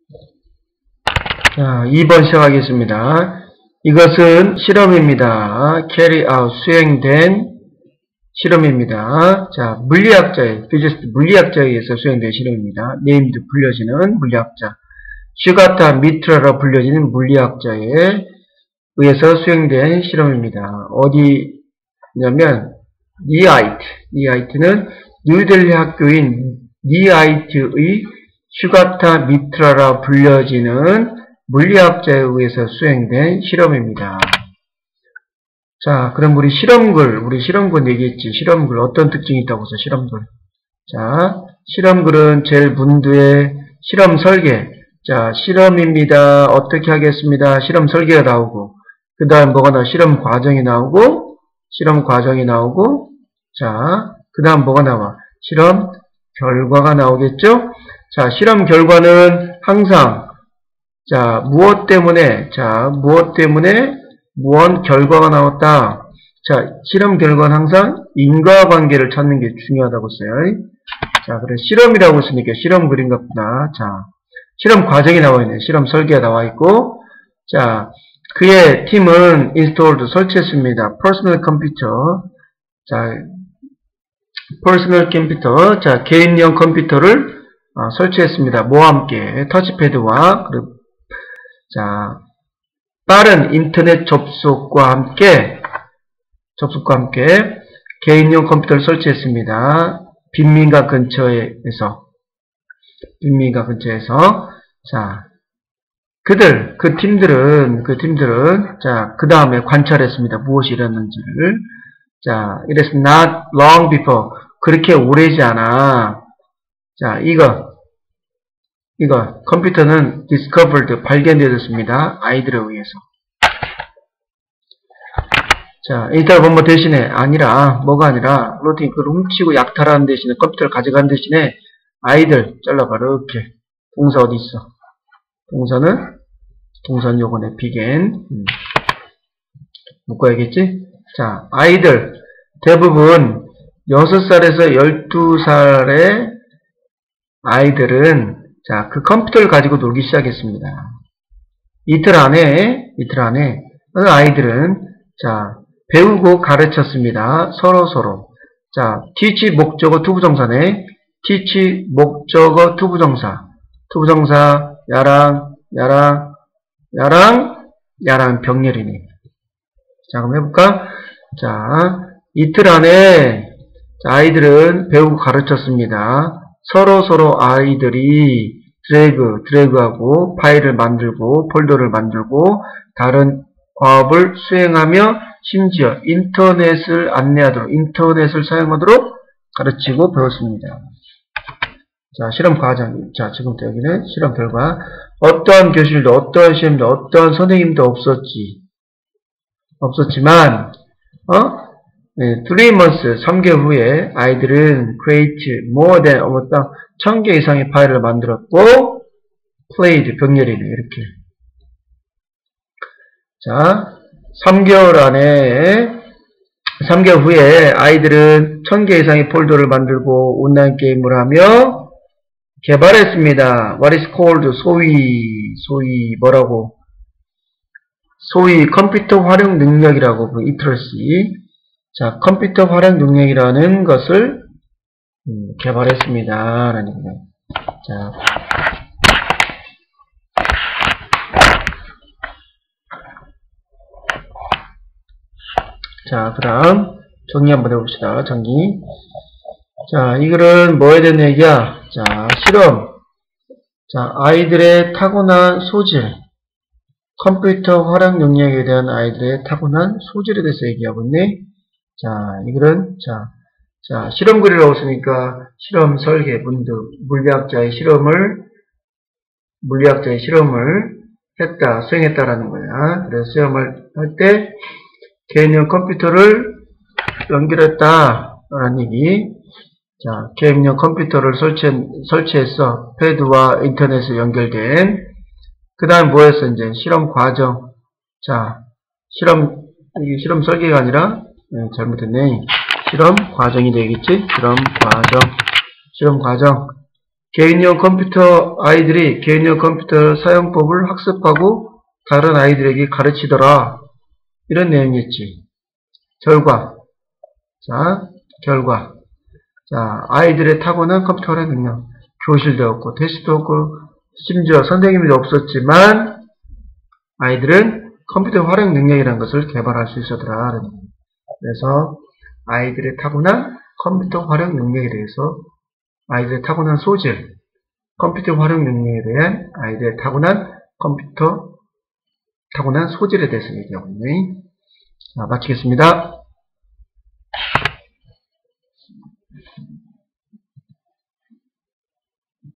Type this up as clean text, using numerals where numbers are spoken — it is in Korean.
자, 2번 시작하겠습니다. 이것은 실험입니다. carry out, 수행된 실험입니다. 자, 물리학자의, 피지스트 물리학자에 의해서 수행된 실험입니다. named, 불려지는 물리학자. 슈가타 미트라로 불려지는 물리학자에 의해서 수행된 실험입니다. 어디냐면, 니아이트는 뉴델리 학교인 니아이트의 슈가타 미트라라 불려지는 물리학자에 의해서 수행된 실험입니다. 자, 그럼 우리 실험글 얘기했지. 실험글 어떤 특징이 있다고 해서 실험글. 자, 실험글은 제일 문두의 실험 설계. 자, 실험입니다. 어떻게 하겠습니다. 실험 설계가 나오고, 그 다음 뭐가 나와? 실험 과정이 나오고, 자, 그 다음 뭐가 나와? 실험 결과가 나오겠죠? 자, 실험 결과는 항상, 자, 무엇 때문에 무언 결과가 나왔다. 자, 실험 결과는 항상 인과관계를 찾는 게 중요하다고 써요. 자, 그래, 실험이라고 했으니까 실험 그림 같구나. 자, 실험 과정이 나와 있네. 실험 설계가 나와 있고, 자, 그의 팀은 installed, 설치했습니다. personal computer. 자, 개인용 컴퓨터를 설치했습니다. 뭐와 함께? 터치패드와, 그리고, 자, 빠른 인터넷 접속과 함께 개인용 컴퓨터를 설치했습니다. 빈민가 근처에서. 자, 그 팀들은, 자, 그 다음에 관찰했습니다. 무엇이 일어났는지를. 자, it is not long before. 그렇게 오래지 않아. 자, 이거, 컴퓨터는 discovered, 발견되었습니다. 아이들에 의해서. 자, 인터넷 대신에, 뭐가 아니라, 로팅, 그걸 훔치고 약탈하는 대신에, 컴퓨터를 가져가는 대신에, 아이들, 잘라봐, 이렇게. 동사 어디 있어? 동사는 요거네, began. 묶어야겠지? 자, 아이들, 대부분, 6살에서 12살의 아이들은, 자, 그 컴퓨터를 가지고 놀기 시작했습니다. 이틀 안에, 아이들은, 자, 배우고 가르쳤습니다. 서로. 자, teach 목적어 투부정사네. teach 목적어 투부정사. 야랑 병렬이네. 자, 그럼 해볼까? 자, 이틀 안에, 자, 아이들은 배우고 가르쳤습니다. 서로 아이들이 드래그하고 파일을 만들고 폴더를 만들고 다른 과업을 수행하며 심지어 인터넷을 사용하도록 가르치고 배웠습니다. 자, 실험 과정. 자, 지금부터 여기는 실험 결과. 어떠한 교실도, 어떠한 시험도, 어떠한 선생님도 없었지만, 3 months, 3개월 후에 아이들은 create more than 1000개 이상의 파일을 만들었고, played, 병렬이네, 이렇게. 자, 3개월 후에 아이들은 1000개 이상의 폴더를 만들고 온라인 게임을 하며 개발했습니다. What is called, 소위 뭐라고? 소위 컴퓨터 활용 능력이라고, literacy. 자, 컴퓨터 활용 능력이라는 것을 개발했습니다. 라는 거예요. 자, 그 다음 정리 한번 해봅시다. 정리. 자, 이거는 뭐에 대한 얘기야? 자, 실험. 자, 아이들의 타고난 소질. 컴퓨터 활용 능력에 대한 아이들의 타고난 소질에 대해서 얘기하고 있네. 자, 이거는, 자, 실험글이라고 했으니까, 실험 설계, 물리학자의 실험을 수행했다라는 거야. 그래서 시험을 할 때, 개인용 컴퓨터를 연결했다라는 얘기. 자, 개인용 컴퓨터를 설치해서, 패드와 인터넷에 연결된, 그 다음 뭐였어, 이제? 실험 과정. 자, 이게 실험 설계가 아니라, 잘못했네. 실험 과정이 되겠지? 실험 과정. 개인용 컴퓨터 아이들이 개인용 컴퓨터 사용법을 학습하고 다른 아이들에게 가르치더라. 이런 내용이었지. 결과. 자, 결과. 자, 아이들의 타고난 컴퓨터 활용 능력. 교실도 없고, 테스트도 없고, 심지어 선생님도 없었지만, 아이들은 컴퓨터 활용 능력이라는 것을 개발할 수 있었더라. 그래서, 아이들의 타고난 컴퓨터 활용 능력에 대해서, 아이들의 타고난 소질, 컴퓨터 활용 능력에 대한 아이들의 타고난 타고난 소질에 대해서 얘기하고 있네. 자, 마치겠습니다.